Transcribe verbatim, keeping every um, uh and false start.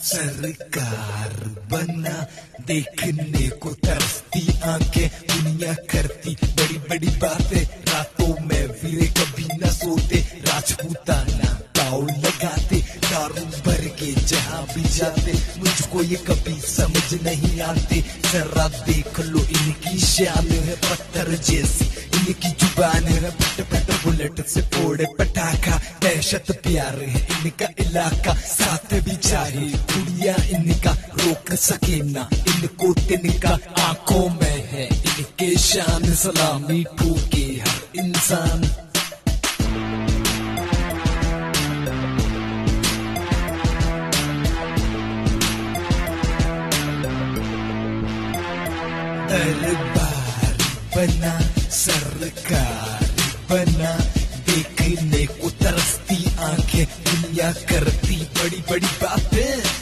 सरकार बना, देखने को तरसती आंखें, दुनिया करती बड़ी बड़ी बातें, रातों में वीरे कभी न सोते, राजपूताना ताव लगाते, दारू भर के जहाँ भी जाते, मुझको ये कभी समझ नहीं आते। जरा देख लो इनकी शान है पत्थर जैसी, इनकी जुबान है पट पट बुलेट से फोड़े पटाखा, दहशत प्यार है इनका इलाका, साथ भी चाहे दुनिया इनका रोक सके ना इनको तिनका, आंखों में है इनके शान, सलामी ठोके हर इंसान। दरबार बना, सरकार बना, देखने को तरसती आंखें, दुनिया करती बड़ी बड़ी बातें।